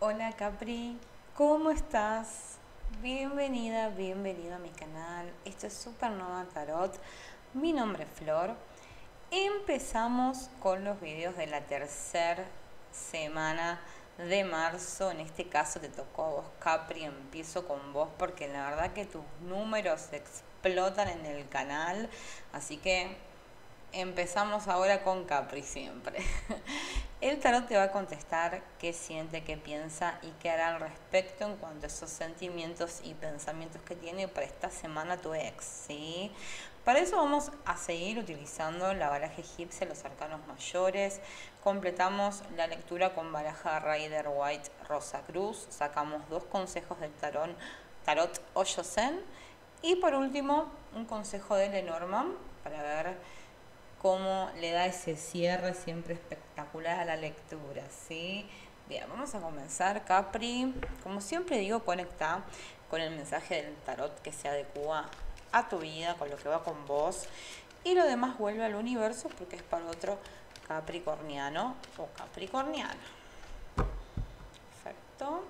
Hola Capri, ¿cómo estás? Bienvenida, bienvenido a mi canal. Esto es Supernova Tarot. Mi nombre es Flor. Empezamos con los videos de la tercera semana de marzo. En este caso te tocó a vos, Capri. Empiezo con vos porque la verdad que tus números explotan en el canal. Así que empezamos ahora con Capri siempre. El tarot te va a contestar qué siente, qué piensa y qué hará al respecto en cuanto a esos sentimientos y pensamientos que tiene para esta semana tu ex, ¿sí? Para eso vamos a seguir utilizando la baraja egipcia, los arcanos mayores. Completamos la lectura con baraja Rider White Rosa Cruz. Sacamos 2 consejos del tarot Osho Zen. Y por último, un consejo de Lenormand para ver cómo le da ese cierre siempre espectacular a la lectura, ¿sí? Bien, vamos a comenzar, Capri. Como siempre digo, conecta con el mensaje del tarot que se adecua a tu vida, con lo que va con vos. Y lo demás vuelve al universo porque es para otro capricorniano o capricorniana. Perfecto.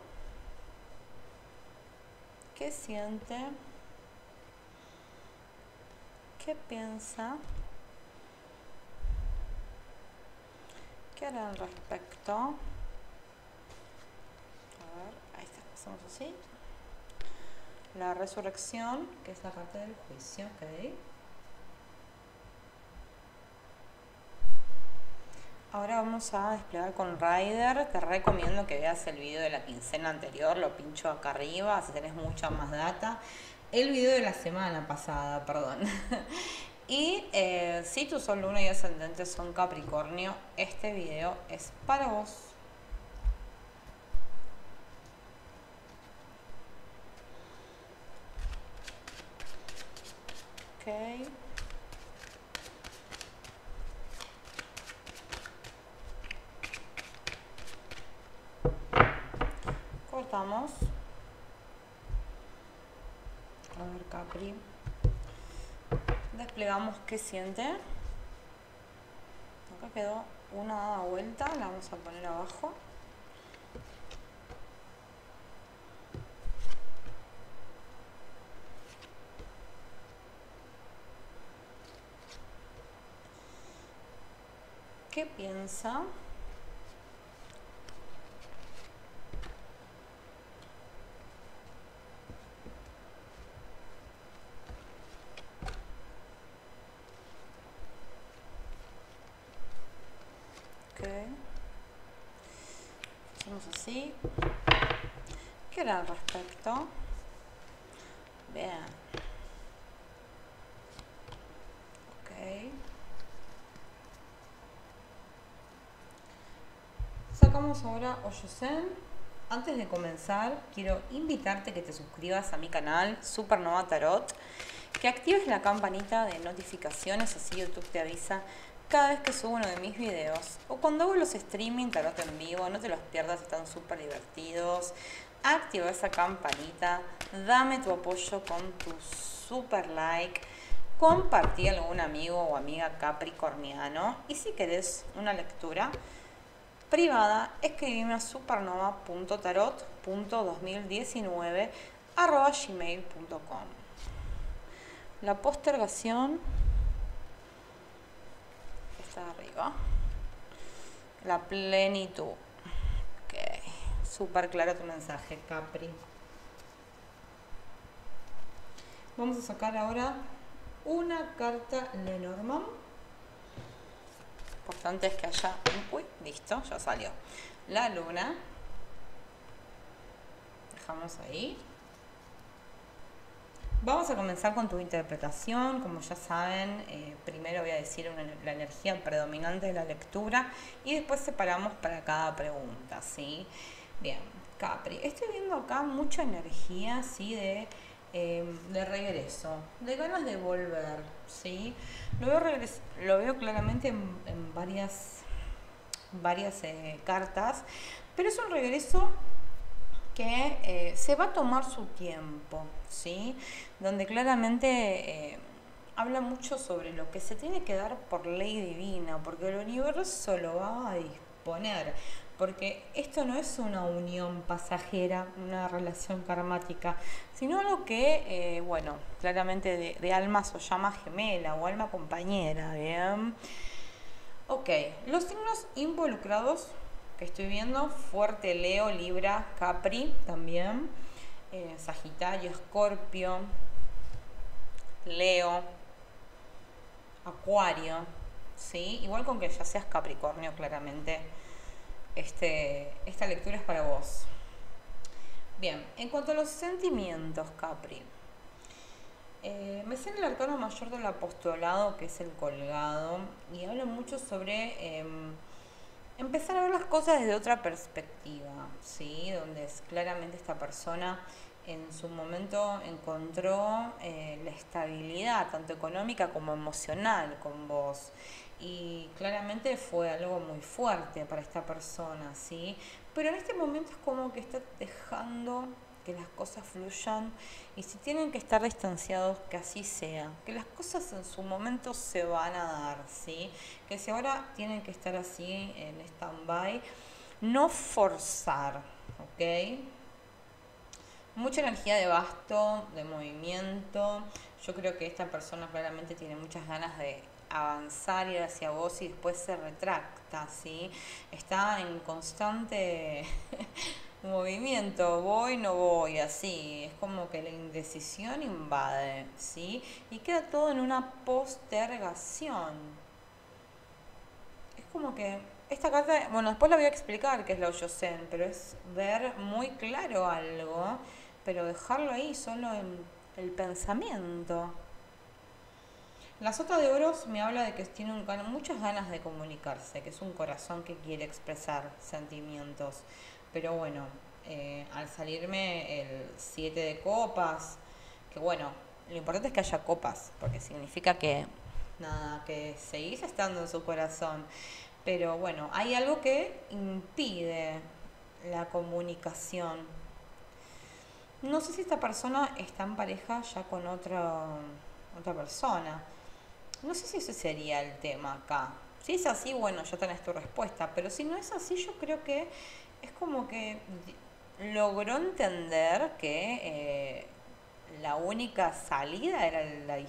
¿Qué siente? ¿Qué piensa? ¿Qué hará al respecto? A ver, ahí está, hacemos así. La resurrección, que es la carta del juicio, ok. Ahora vamos a desplegar con Rider. Te recomiendo que veas el video de la quincena anterior, lo pincho acá arriba, así tenés mucha más data. El video de la semana pasada, perdón. Y si tu sol, luna y ascendente son Capricornio, este video es para vos. Ok. Cortamos. A ver, Capri. Desplegamos qué siente. Acá quedó una dada vuelta, la vamos a poner abajo. ¿Qué piensa? Ok. Hacemos así. ¿Qué era al respecto? Bien. Ok. Sacamos ahora Osho Zen. Antes de comenzar, quiero invitarte a que te suscribas a mi canal Supernova Tarot, que actives la campanita de notificaciones, así YouTube te avisa cada vez que subo uno de mis videos. O cuando hago los streaming tarot en vivo, no te los pierdas, están súper divertidos. Activa esa campanita, dame tu apoyo con tu super like, compartí a algún amigo o amiga capricorniano y si querés una lectura privada, escribime a supernova.tarot.2019@gmail.com. La postergación está arriba. La plenitud. Ok. Súper claro tu mensaje, Capri. Vamos a sacar ahora una carta Lenormand. Importante es que haya... Uy, listo, ya salió. La luna. Dejamos ahí. Vamos a comenzar con tu interpretación. Como ya saben, primero voy a decir la energía predominante de la lectura y después separamos para cada pregunta, ¿sí? Bien, Capri. Estoy viendo acá mucha energía, ¿sí? De regreso, de ganas de volver, ¿sí? Lo veo claramente en varias cartas, pero es un regreso que se va a tomar su tiempo, ¿sí? Donde claramente habla mucho sobre lo que se tiene que dar por ley divina, porque el universo lo va a disponer. porque esto no es una unión pasajera, una relación karmática, sino algo que, bueno, claramente de almas o llama gemela o alma compañera, ¿bien? Ok, los signos involucrados que estoy viendo, fuerte Leo, Libra, Capri también, Sagitario, Escorpio, Leo, Acuario, ¿sí? Igual con que ya seas Capricornio, claramente, esta lectura es para vos. Bien, en cuanto a los sentimientos, Capri, me sale el arcano mayor del apostolado, que es el colgado, y habla mucho sobre empezar a ver las cosas desde otra perspectiva, ¿sí? Donde claramente esta persona en su momento encontró la estabilidad, tanto económica como emocional, con vos. Y claramente fue algo muy fuerte para esta persona, ¿sí? Pero en este momento es como que está dejando que las cosas fluyan y si tienen que estar distanciados, que así sea, que las cosas en su momento se van a dar, ¿sí? Que si ahora tienen que estar así en stand-by, no forzar, ¿ok? Mucha energía de basto, de movimiento. Yo creo que esta persona claramente tiene muchas ganas de avanzar, ir hacia vos y después se retracta, ¿sí? Está en constante movimiento, voy, no voy, así. Es como que la indecisión invade, ¿sí? Y queda todo en una postergación. Es como que esta carta, bueno, después la voy a explicar qué es la Oyosen, pero es ver muy claro algo, pero dejarlo ahí solo en el pensamiento. La sota de oros me habla de que tiene muchas ganas de comunicarse, que es un corazón que quiere expresar sentimientos. Pero bueno, al salirme el 7 de copas, que bueno, lo importante es que haya copas, porque significa que nada, que seguís estando en su corazón. Pero bueno, hay algo que impide la comunicación. No sé si esta persona está en pareja ya con otra persona. No sé si ese sería el tema acá. Si es así, bueno, ya tenés tu respuesta. Pero si no es así, yo creo que es como que logró entender que la única salida era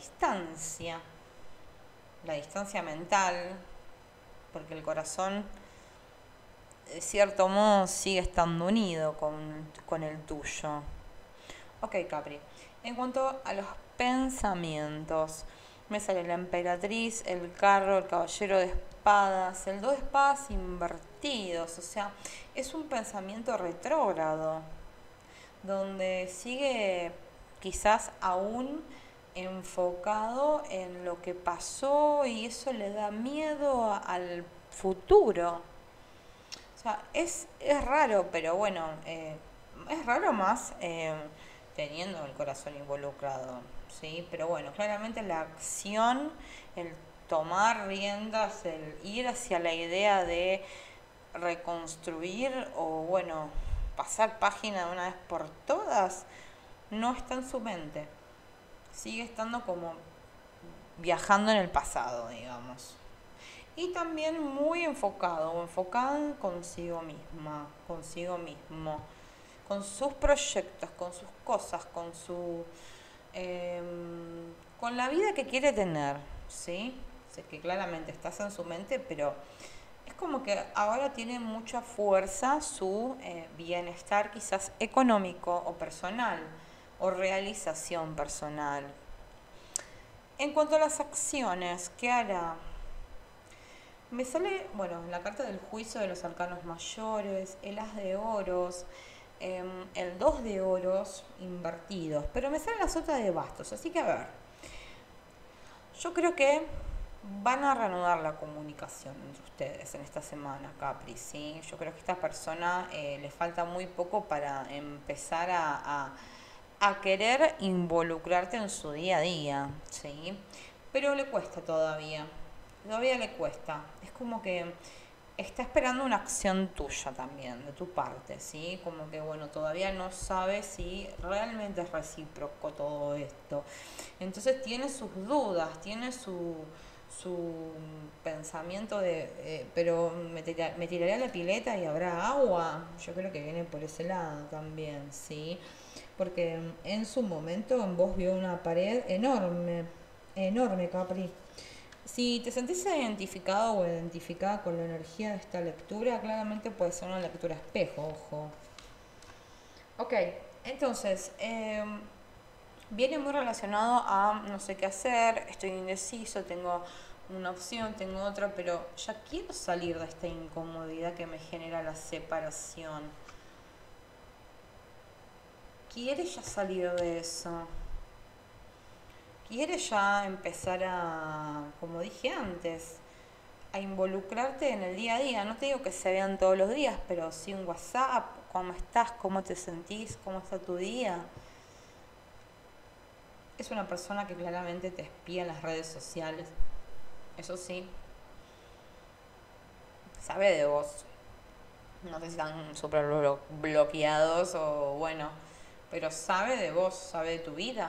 la distancia mental, porque el corazón, de cierto modo, sigue estando unido con el tuyo. Ok, Capri. En cuanto a los pensamientos, me sale la emperatriz, el carro, el caballero de espadas, el 2 de espadas invertidos. O sea, es un pensamiento retrógrado, donde sigue quizás aún enfocado en lo que pasó y eso le da miedo al futuro. O sea, es raro, pero bueno, es raro más teniendo el corazón involucrado, ¿sí? Pero bueno, claramente la acción, el tomar riendas, el ir hacia la idea de reconstruir o bueno, pasar página de una vez por todas, no está en su mente. Sigue estando como viajando en el pasado, digamos. Y también muy enfocado o enfocada en consigo misma, consigo mismo, con sus proyectos, con sus cosas, con la vida que quiere tener, ¿sí? Sé que claramente estás en su mente, pero es como que ahora tiene mucha fuerza su bienestar quizás económico o personal o realización personal. En cuanto a las acciones, ¿qué hará? Me sale, bueno, la carta del juicio de los arcanos mayores, el as de oros, el 2 de oros invertidos, pero me sale la sota de bastos, así que a ver, yo creo que van a reanudar la comunicación entre ustedes en esta semana, Capri, ¿sí? Yo creo que a esta persona le falta muy poco para empezar a querer involucrarte en su día a día, ¿sí? Pero le cuesta todavía le cuesta. Es como que está esperando una acción tuya también, de tu parte, ¿sí? Como que, bueno, todavía no sabe si realmente es recíproco todo esto. Entonces tiene sus dudas, tiene su pensamiento de, pero me tiraré a la pileta y habrá agua. Yo creo que viene por ese lado también, ¿sí? Porque en su momento en vos vio una pared enorme, enorme, Capri. Si te sentís identificado o identificada con la energía de esta lectura, claramente puede ser una lectura espejo, ojo. Ok, entonces, viene muy relacionado a no sé qué hacer, estoy indeciso, tengo una opción, tengo otra, pero ya quiero salir de esta incomodidad que me genera la separación. ¿Quieres ya salir de eso? ¿Quieres ya empezar a, como dije antes, a involucrarte en el día a día? No te digo que se vean todos los días, pero sí un WhatsApp, cómo estás, cómo te sentís, cómo está tu día. Es una persona que claramente te espía en las redes sociales. Eso sí, sabe de vos. No sé si están súper bloqueados o bueno, pero sabe de vos, sabe de tu vida.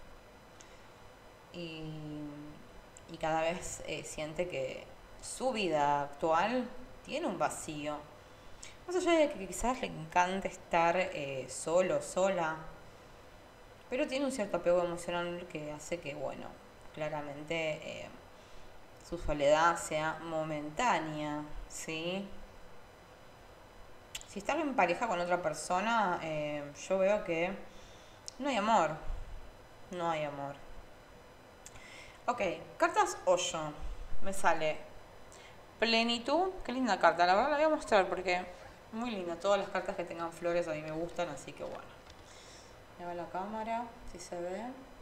Y, y cada vez siente que su vida actual tiene un vacío. Más allá de que quizás le encante estar solo, sola, pero tiene un cierto apego emocional que hace que, bueno, claramente su soledad sea momentánea, ¿sí? Si estás en pareja con otra persona, yo veo que no hay amor, no hay amor. Ok, cartas Osho, me sale plenitud, qué linda carta, la verdad la voy a mostrar porque muy linda, todas las cartas que tengan flores a mí me gustan, así que bueno. Me va la cámara, si se ve.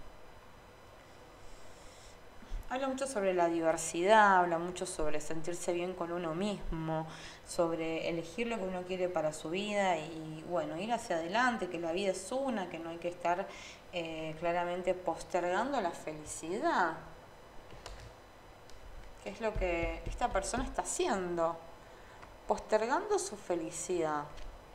Habla mucho sobre la diversidad, habla mucho sobre sentirse bien con uno mismo, sobre elegir lo que uno quiere para su vida y bueno, ir hacia adelante, que la vida es una, que no hay que estar claramente postergando la felicidad, que es lo que esta persona está haciendo, postergando su felicidad.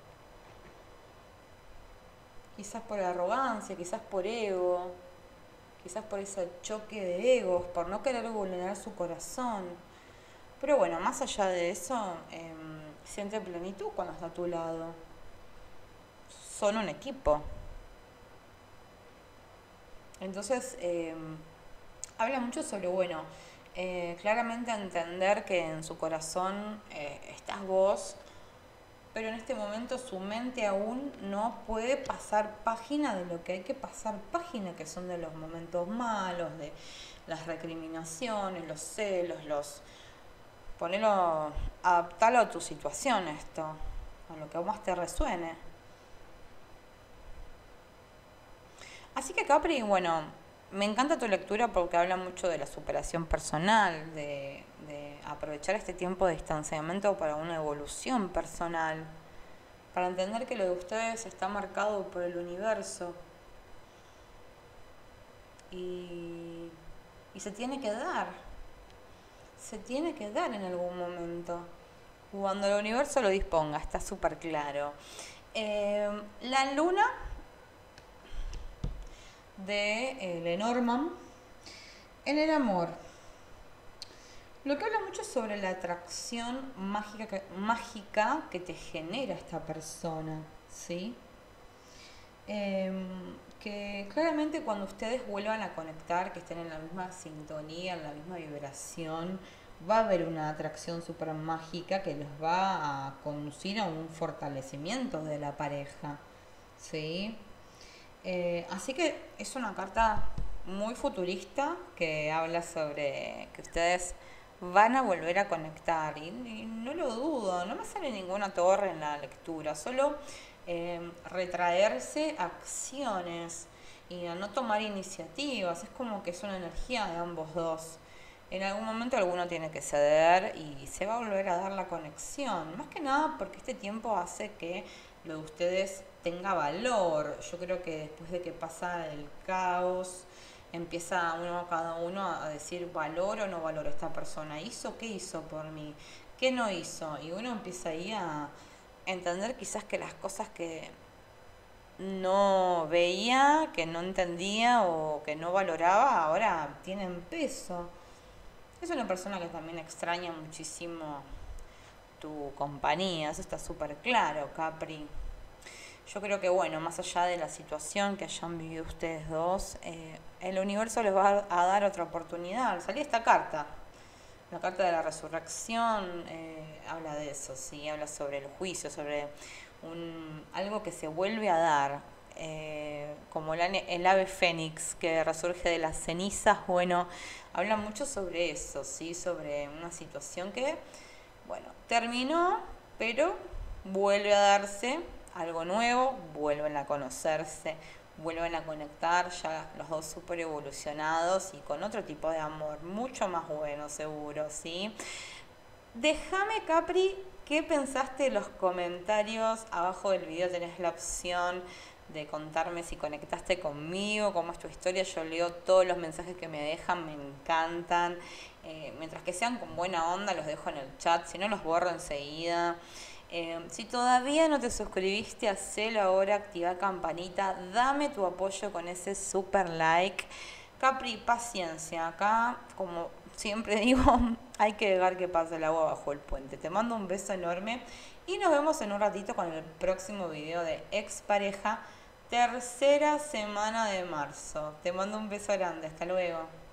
Quizás por arrogancia, quizás por ego, quizás por ese choque de egos, por no querer vulnerar su corazón. Pero bueno, más allá de eso, siente plenitud cuando está a tu lado. Son un equipo. Entonces, habla mucho sobre, bueno, claramente entender que en su corazón estás vos, pero en este momento su mente aún no puede pasar página de lo que hay que pasar página, que son de los momentos malos, de las recriminaciones, los celos, ponelo, adaptalo a tu situación esto, a lo que más te resuene. Así que Capri, bueno, me encanta tu lectura porque habla mucho de la superación personal, de aprovechar este tiempo de distanciamiento para una evolución personal, para entender que lo de ustedes está marcado por el universo y, y se tiene que dar en algún momento, cuando el universo lo disponga, está súper claro. La luna de Lenormand en el amor. Lo que habla mucho sobre la atracción mágica que te genera esta persona, ¿sí? Que claramente cuando ustedes vuelvan a conectar, que estén en la misma sintonía, en la misma vibración, va a haber una atracción súper mágica que les va a conducir a un fortalecimiento de la pareja, ¿sí? Así que es una carta muy futurista que habla sobre que ustedes van a volver a conectar y no lo dudo, no me sale ninguna torre en la lectura, solo retraerse acciones y a no tomar iniciativas, es como que es una energía de ambos dos. En algún momento alguno tiene que ceder y se va a volver a dar la conexión, más que nada porque este tiempo hace que lo de ustedes tenga valor. Yo creo que después de que pasa el caos, empieza cada uno a decir valoro o no valoro a esta persona. ¿Hizo? ¿Qué hizo por mí? ¿Qué no hizo? Y uno empieza ahí a entender quizás que las cosas que no veía, que no entendía o que no valoraba, ahora tienen peso. Es una persona que también extraña muchísimo tu compañía, eso está súper claro, Capri. Yo creo que, bueno, más allá de la situación que hayan vivido ustedes dos, el universo les va a dar otra oportunidad. Salió esta carta, la carta de la resurrección, habla de eso, ¿sí? Habla sobre el juicio, sobre algo que se vuelve a dar, como el ave fénix que resurge de las cenizas. Bueno, habla mucho sobre eso, ¿sí? Sobre una situación que, bueno, terminó, pero vuelve a darse algo nuevo, vuelven a conocerse, vuelven a conectar, ya los dos súper evolucionados y con otro tipo de amor, mucho más bueno seguro, ¿sí? Déjame, Capri, ¿qué pensaste de los comentarios? Abajo del video tenés la opción de contarme si conectaste conmigo, cómo es tu historia. Yo leo todos los mensajes que me dejan, me encantan. Mientras que sean con buena onda, los dejo en el chat, si no los borro enseguida. Si todavía no te suscribiste, hacelo ahora, activa campanita, dame tu apoyo con ese super like. Capri, paciencia, acá, como siempre digo, hay que dejar que pase el agua bajo el puente. Te mando un beso enorme y nos vemos en un ratito con el próximo video de Expareja, tercera semana de marzo. Te mando un beso grande, hasta luego.